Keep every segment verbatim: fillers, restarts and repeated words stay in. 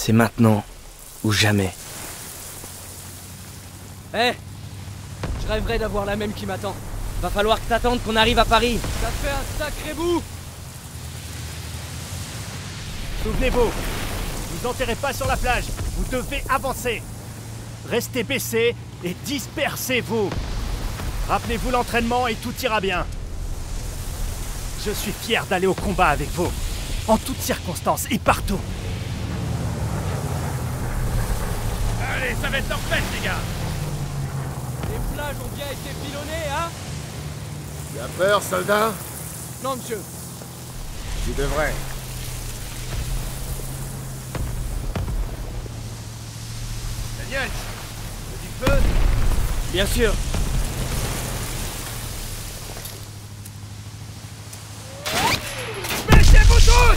C'est maintenant ou jamais. Eh hey, je rêverais d'avoir la même qui m'attend. Va falloir que t'attendes qu'on arrive à Paris. Ça fait un sacré bout. Souvenez-vous, vous enterrez pas sur la plage. Vous devez avancer. Restez baissés et dispersez-vous. Rappelez-vous l'entraînement et tout ira bien. Je suis fier d'aller au combat avec vous. En toutes circonstances et partout. Allez, ça va être leur fête, les gars. Les plages ont bien été pilonnées, hein? Tu as peur, soldat? Non, monsieur. Tu devrais. Daniel, du feu? Bien sûr. Baissez-vous tous!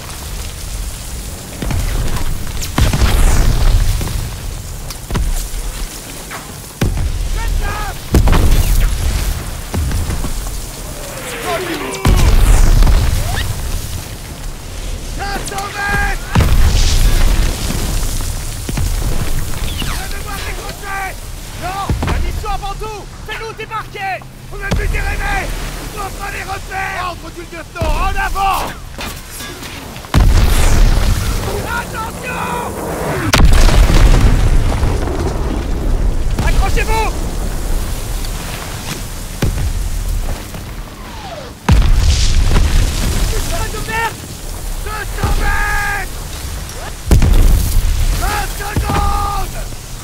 Fais-nous débarquer! On a plus dérainer! On doit pas les repères! Ordre du lieutenant, en avant! Attention! Accrochez-vous! Une chemin de merde! deux cents mètres! vingt secondes!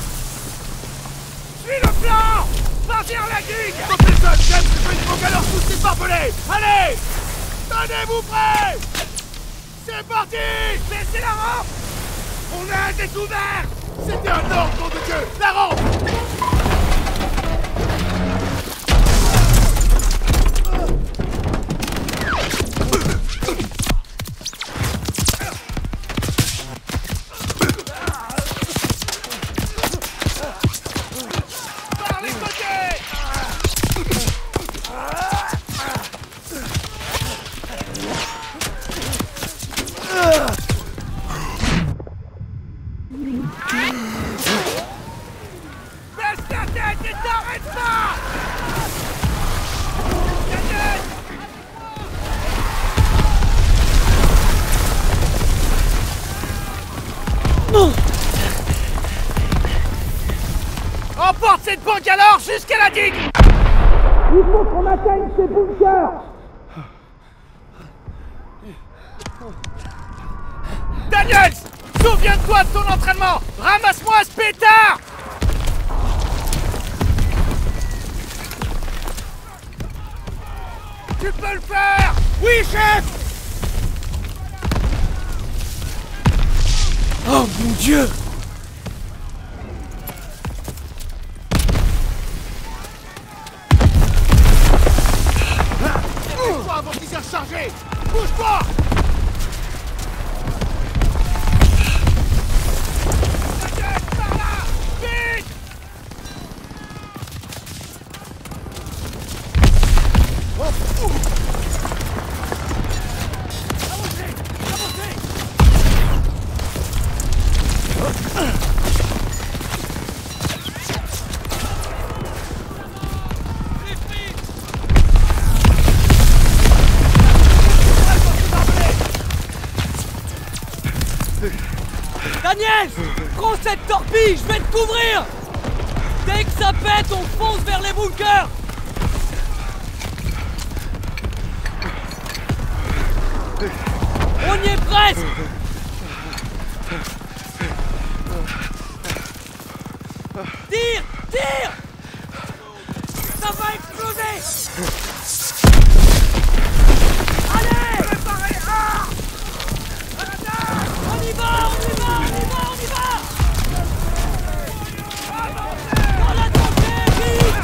Suis le plan! Va vers la digue! Sortez ça, James, je fais une faux galère tous ces barbelés! Allez! Tenez-vous prêts! C'est parti! Baissez la rampe! On a un découvert! C'était un ordre, nom de Dieu! La rampe! Baisse ta tête et t'arrête pas! Daniel! Emporte cette banque alors jusqu'à la digue! Il faut qu'on atteigne ces bunkers! Daniels! Souviens-toi de ton entraînement! Ramasse-moi ce pétard! Tu peux le faire! Oui, chef! Oh mon Dieu! Dépêche-toi avant qu'ils aient chargé! Bouge pas! Par là! Vite! Daniel! Prends cette torpille, je vais te couvrir! Dès que ça pète, on fonce vers les bunkers! On y est presque! Tire! Tire! Ça va exploser! Allez! Préparez un! On y va! On y va! On y va! On y va! Dans la tranchée, vite!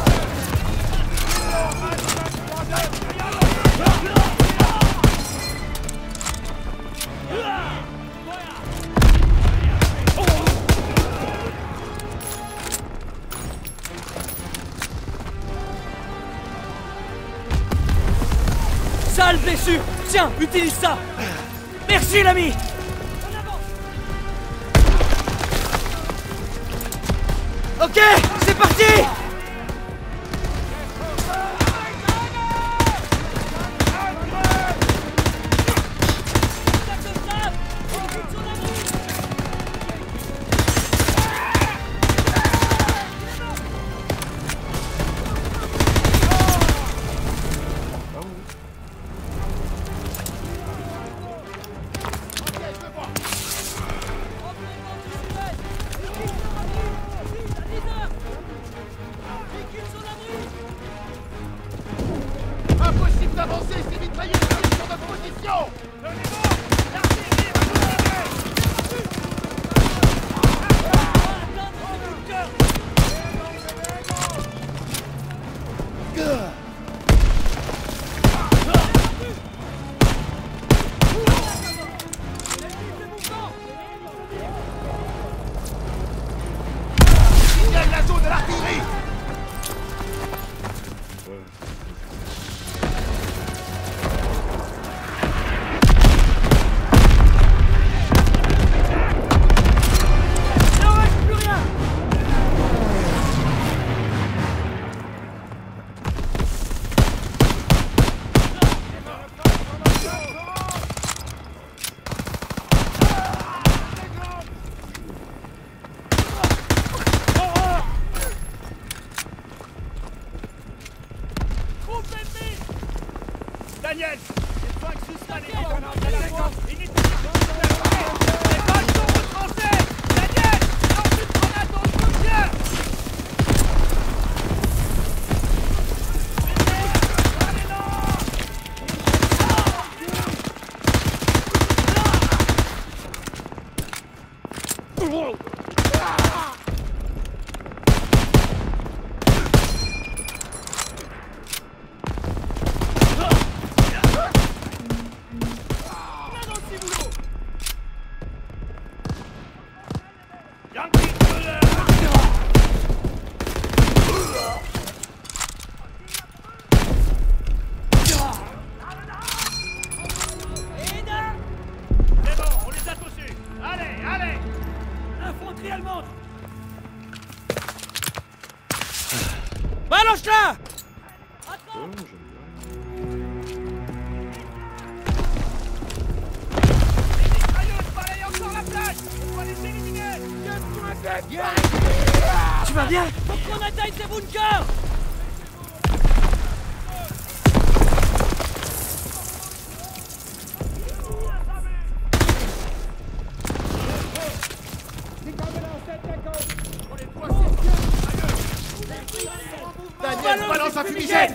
Sale blessure! Tiens, utilise ça! Merci l'ami! Ok, c'est parti! Impossible d'avancer, ces mitrailleuses arrivent sur notre position! Tenez-vous! L'artillerie va nous aider! Signale la zone de l'artillerie! Daniel, les flingues suspendent les grands à la fois. Inutile de se les balles sont retranchées. Daniel, lance une grenade dans le soutien. Allez, non. Balance-la! Tu vas bien? Faut qu'on atteigne ces bunkers! Daniel, balance un fumigène!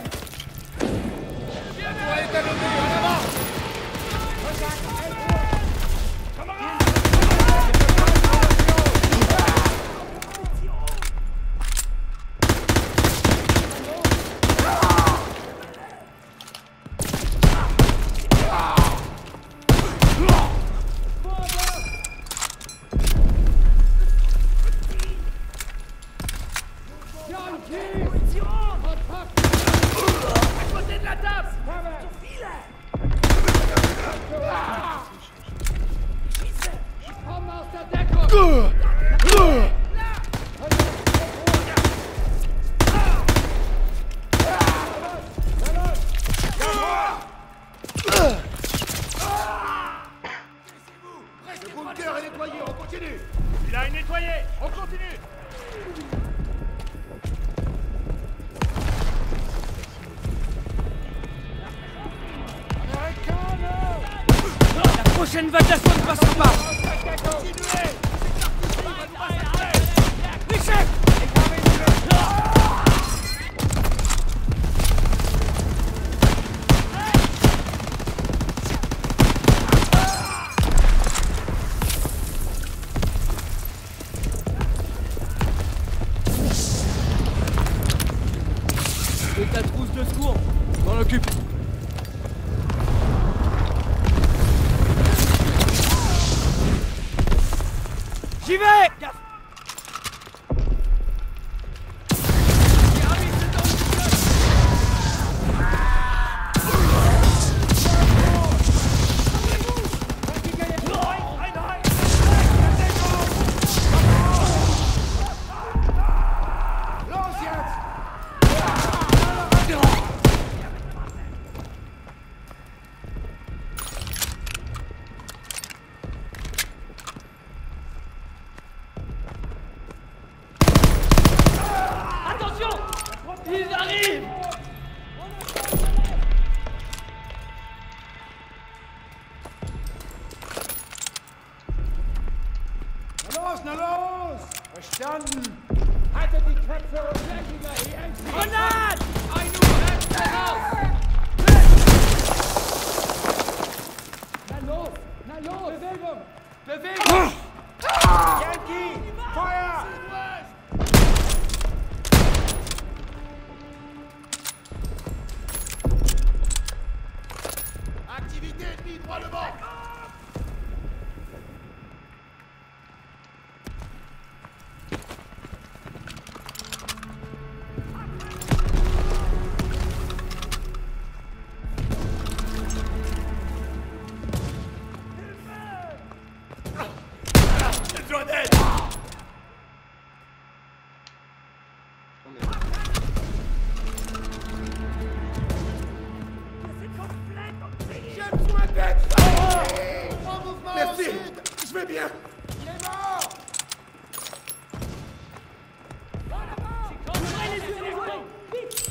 Toi et ta levée, en avant! Le bunker est nettoyé, on continue! Il a nettoyé, on continue. La prochaine vague d'assaut ne passera pas! Continuez! Michel! Et ta trousse de secours, je m'en occupe. J'y vais! Ils arrivent! Na los, na los! Verstanden! Haltet die Köpfe und Lenker hier! Grenade! Ein Uhr, raus! Na los! Na los! Bewegung! Bewegung! Yankee! Feuer! Activité ennemie, droit devant! Merci, je vais bien. Il est mort! Ouvrez les yeux, les oreilles! Vite!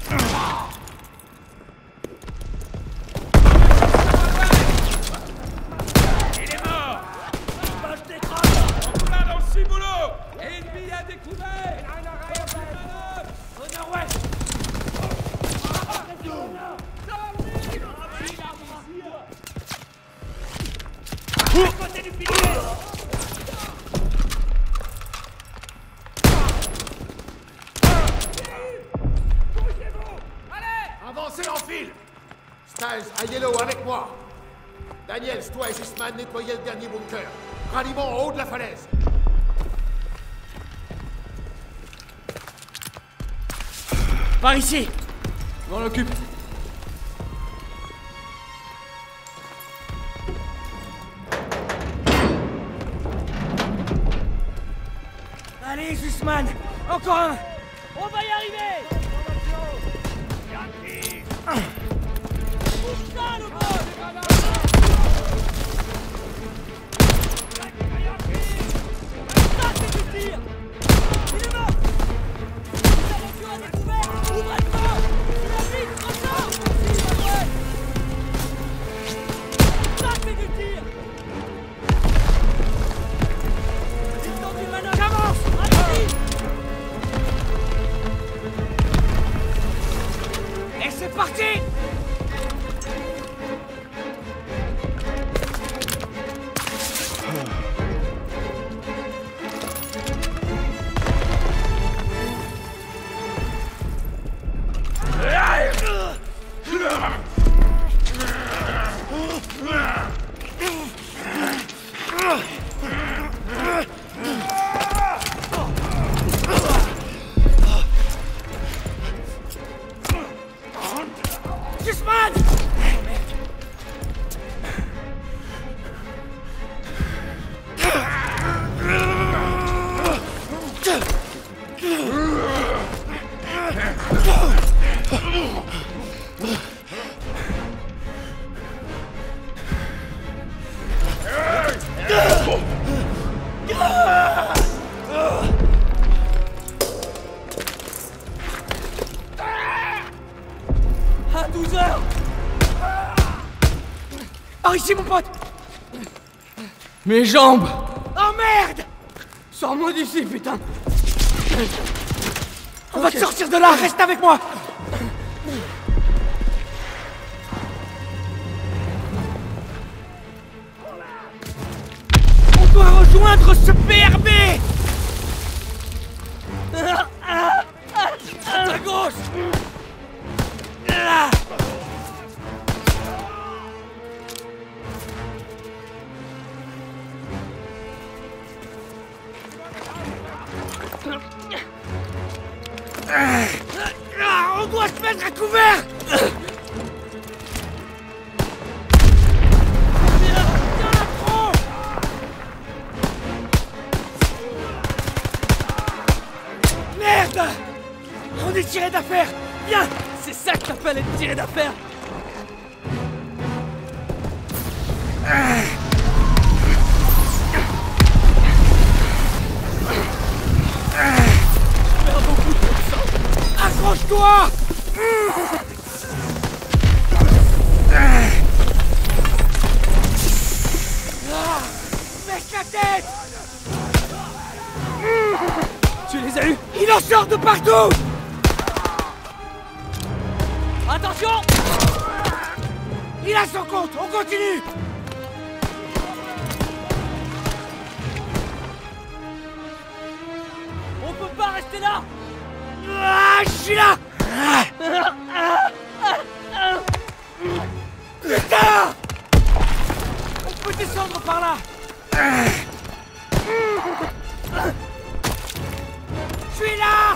Il est mort! Bah, je t'écrase! Là dans le ciboulot! Ennemi à découvert! Au nord-ouest! Côté du pilier! Avancez en file. Styles, à Yellow, avec moi. Daniels, toi et Sisman, nettoyez le dernier bunker. Ralliement en haut de la falaise. Par ici! Je m'en occupe. Allez, Sussman! Encore un! On va y arriver! Pousse ça, le gros! Ça, c'est du tir! Il est mort! Nous avons sur un découvert! Ouvrez le feu! La vite, ressort! Ça, c'est du tir! Ils ont du manœuvre! J'avance! Allez-y! Et c'est parti! Sussman! À douze heures! Par ici, mon pote! Mes jambes! Oh merde! Sors-moi d'ici, putain! On va te sortir de là, reste avec moi! On doit rejoindre ce P R B! À gauche! Là! On doit se mettre à couvert! Viens, viens la tronche! Merde! On est tiré d'affaire! Viens! C'est ça que t'appelles être tiré d'affaire! Accroche-toi! Accroche-toi! Baisse la tête! Tu les as eus? Il en sort de partout! Attention! Il a son compte, on continue! On peut pas rester là! Ah, je suis là! Putain! On peut descendre par là! Je suis là!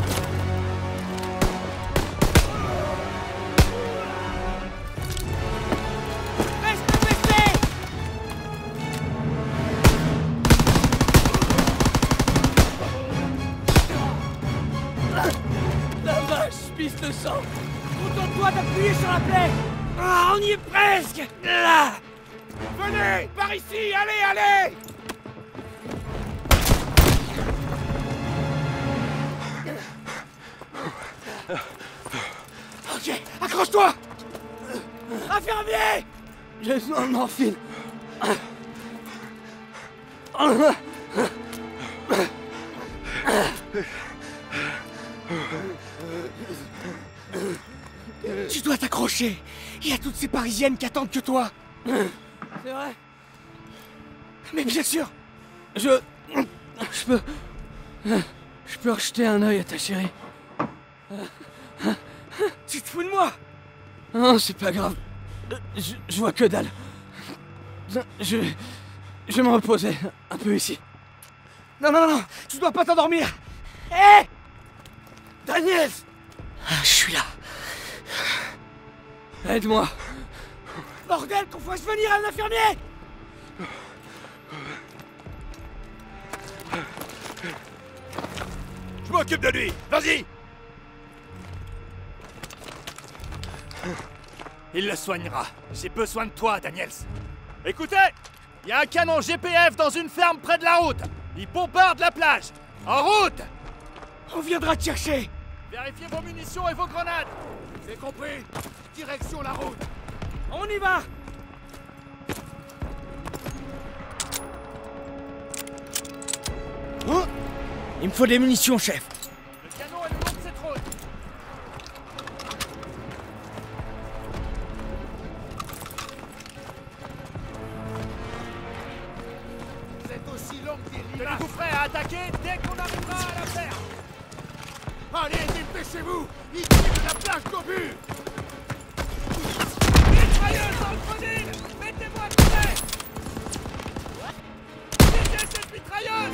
Reste baissé! La vache, pisse le sang! Contente-toi d'appuyer sur la plaie! Ah, on y est presque! Là! Venez! Par ici! Allez, allez! Ok, accroche-toi! Infirmier! J'ai besoin de morphine. Tu dois t'accrocher! Il y a toutes ces Parisiennes qui attendent que toi! C'est vrai? Mais bien sûr! Je... Je peux... Je peux rejeter un œil à ta chérie. Tu te fous de moi! Non, c'est pas grave. Je, je vois que dalle. Je... Je vais me reposer un peu ici. Non, non, non! Tu dois pas t'endormir! Hé! Daniel! Je suis là! Aide-moi. Bordel, qu'on fasse venir un infirmier! Je m'occupe de lui! Vas-y! Il le soignera. J'ai besoin de toi, Daniels. Écoutez! Il y a un canon G P F dans une ferme près de la route. Il bombarde la plage. En route! On viendra te chercher! Vérifiez vos munitions et vos grenades. C'est compris! Direction la route! On y va! Oh, il me faut des munitions, chef! Le canon est le long de cette route. Vous êtes aussi long que des limaces! Tenez-vous prêts à attaquer dès qu'on arrivera à la ferme. Allez, dépêchez-vous! Il tire de la plage d'obus! Mitrailleuse dans le grenade! Mettez-moi de près! Visez cette mitrailleuse!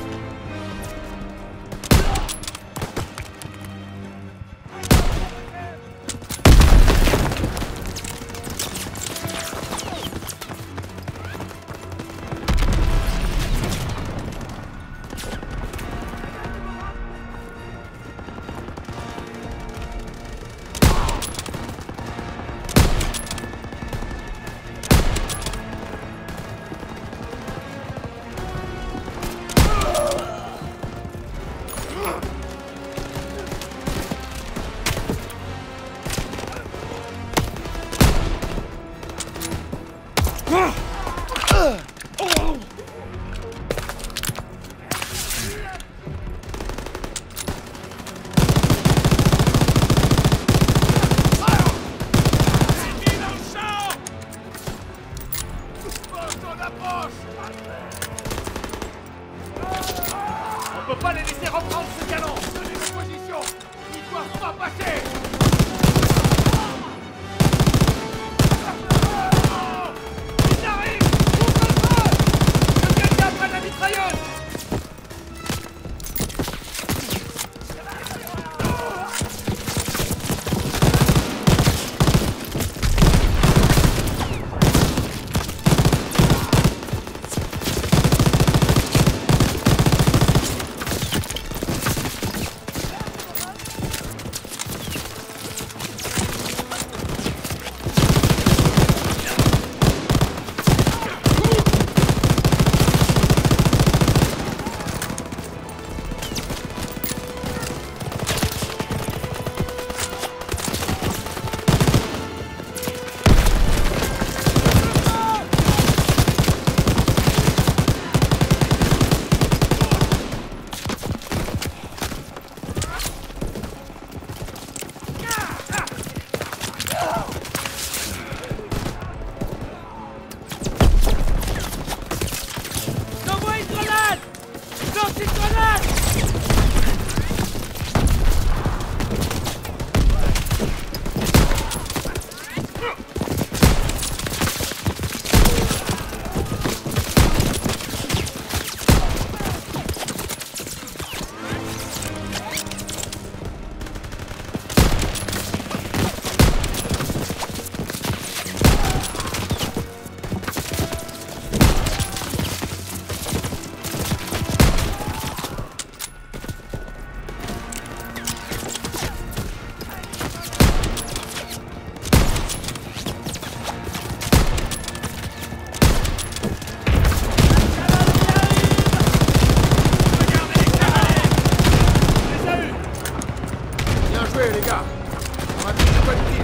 gars. On va faire une bonne pile.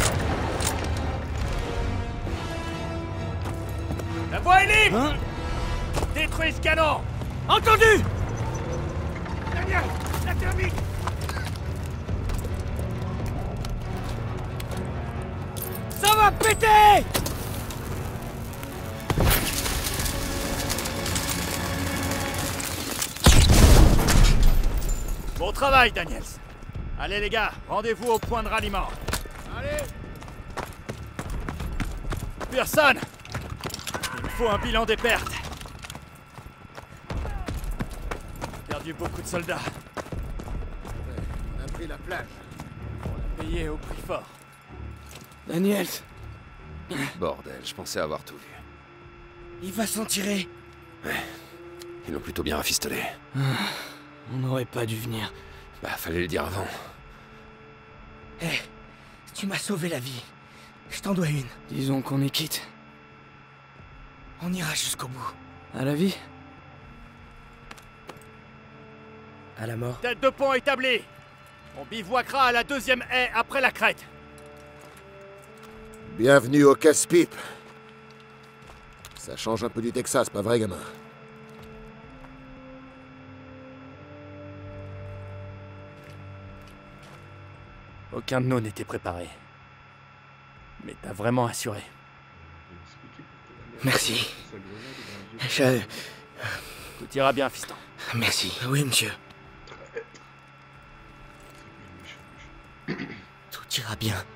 La voie est libre! Hein? Détruis ce canon! Entendu! Daniel, la thermique! Ça va péter! Bon travail, Daniels. Allez les gars, rendez-vous au point de ralliement. Allez! Personne! Il me faut un bilan des pertes. Perdu beaucoup de soldats. Ouais, on a pris la plage. Payés au prix fort. Daniels, Bordel, je pensais avoir tout vu. il va s'en tirer. Ils l'ont plutôt bien rafistolé. On n'aurait pas dû venir. Bah, fallait le dire avant. Hé, tu m'as sauvé la vie. Je t'en dois une. Disons qu'on est quitte. On ira jusqu'au bout. À la vie? À la mort? Tête de pont établie. On bivouaquera à la deuxième haie après la crête. Bienvenue au casse-pipe. Ça change un peu du Texas, pas vrai, gamin? Aucun de nous n'était préparé. Mais t'as vraiment assuré. Merci. Je... Tout ira bien, fiston. Merci. Oui, monsieur. Tout ira bien.